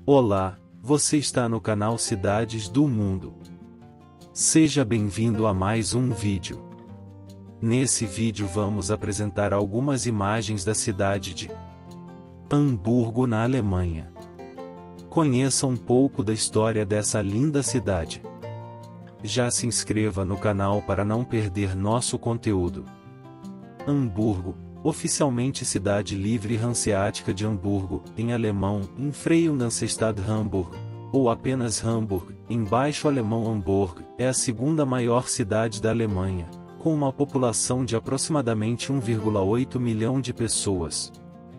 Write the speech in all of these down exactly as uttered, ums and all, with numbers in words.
Olá, você está no canal Cidades do Mundo. Seja bem-vindo a mais um vídeo. Nesse vídeo vamos apresentar algumas imagens da cidade de Hamburgo, na Alemanha. Conheça um pouco da história dessa linda cidade. Já se inscreva no canal para não perder nosso conteúdo. Hamburgo, oficialmente Cidade Livre Hanseática de Hamburgo, em alemão, in Freiungsstadt Hamburg, ou apenas Hamburg, em baixo alemão Hamburg, é a segunda maior cidade da Alemanha, com uma população de aproximadamente um vírgula oito milhão de pessoas.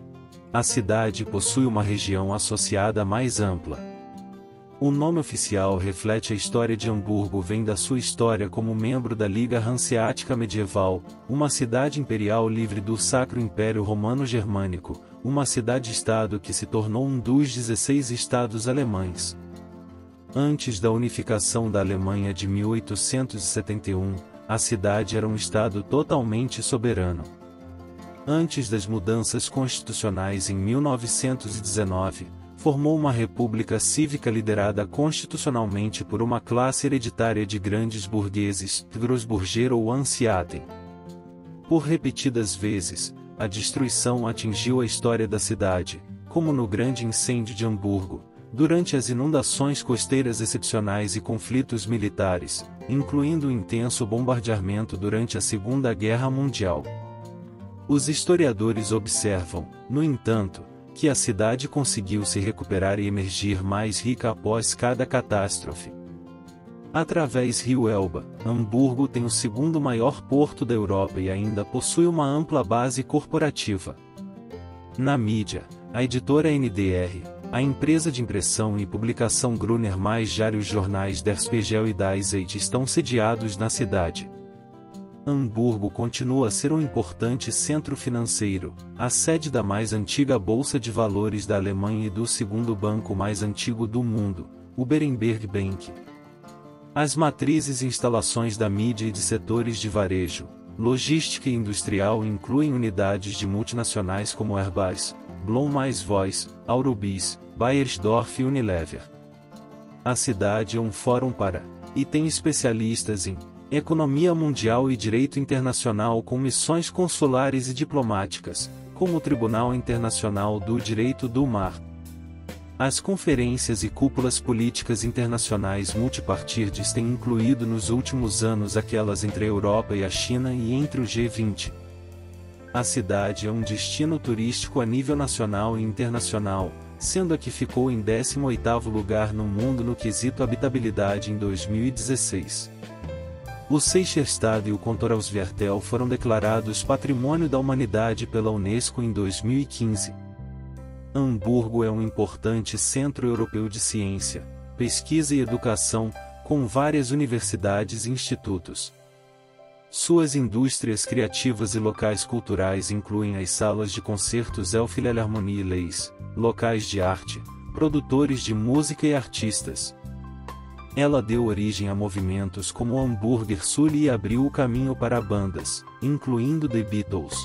A cidade possui uma região associada mais ampla. O nome oficial reflete a história de Hamburgo, vem da sua história como membro da Liga Hanseática Medieval, uma cidade imperial livre do Sacro Império Romano Germânico, uma cidade-estado que se tornou um dos dezesseis estados alemães. Antes da unificação da Alemanha de mil oitocentos e setenta e um, a cidade era um estado totalmente soberano. Antes das mudanças constitucionais em mil novecentos e dezenove, formou uma república cívica liderada constitucionalmente por uma classe hereditária de grandes burgueses, Grossburger ou Ansiaten. Por repetidas vezes, a destruição atingiu a história da cidade, como no Grande Incêndio de Hamburgo, durante as inundações costeiras excepcionais e conflitos militares, incluindo o intenso bombardeamento durante a Segunda Guerra Mundial. Os historiadores observam, no entanto, que a cidade conseguiu se recuperar e emergir mais rica após cada catástrofe. Através Rio Elba, Hamburgo tem o segundo maior porto da Europa e ainda possui uma ampla base corporativa. Na mídia, a editora N D R, a empresa de impressão e publicação Gruner mais vários jornais Der Spiegel e Die Zeit estão sediados na cidade. Hamburgo continua a ser um importante centro financeiro, a sede da mais antiga bolsa de valores da Alemanha e do segundo banco mais antigo do mundo, o Berenberg Bank. As matrizes e instalações da mídia e de setores de varejo, logística e industrial incluem unidades de multinacionais como Airbus, Blom mais Voice, Aurobis, Bayersdorf e Unilever. A cidade é um fórum para, e tem especialistas em, economia mundial e direito internacional com missões consulares e diplomáticas, como o Tribunal Internacional do Direito do Mar. As conferências e cúpulas políticas internacionais multipartidas têm incluído nos últimos anos aquelas entre a Europa e a China e entre o G vinte. A cidade é um destino turístico a nível nacional e internacional, sendo a que ficou em décimo oitavo lugar no mundo no quesito habitabilidade em dois mil e dezesseis. O Seychelstad e o Kontorausviertel foram declarados Patrimônio da Humanidade pela Unesco em dois mil e quinze. Hamburgo é um importante centro europeu de ciência, pesquisa e educação, com várias universidades e institutos. Suas indústrias criativas e locais culturais incluem as salas de concertos Elbphilharmonie e Leis, locais de arte, produtores de música e artistas. Ela deu origem a movimentos como o Hamburger Sul e abriu o caminho para bandas, incluindo The Beatles.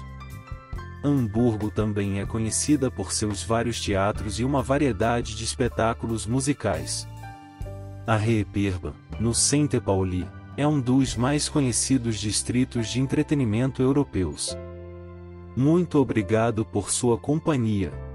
Hamburgo também é conhecida por seus vários teatros e uma variedade de espetáculos musicais. A Reeperbahn, no Sainte Pauli, é um dos mais conhecidos distritos de entretenimento europeus. Muito obrigado por sua companhia.